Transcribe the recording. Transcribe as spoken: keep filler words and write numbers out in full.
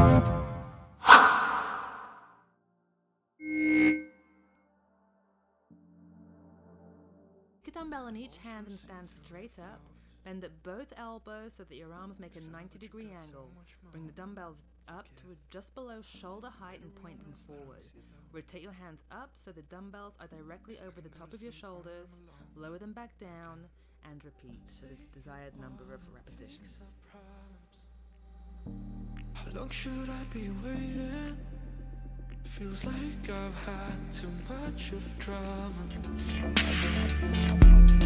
Take a dumbbell in each hand and stand straight up. Bend at both elbows so that your arms make a ninety degree angle. Bring the dumbbells up to just below shoulder height and point them forward. Rotate your hands up so the dumbbells are directly over the top of your shoulders. Lower them back down and repeat for the desired number of repetitions. How long should I be waiting? Feels like I've had too much of drama.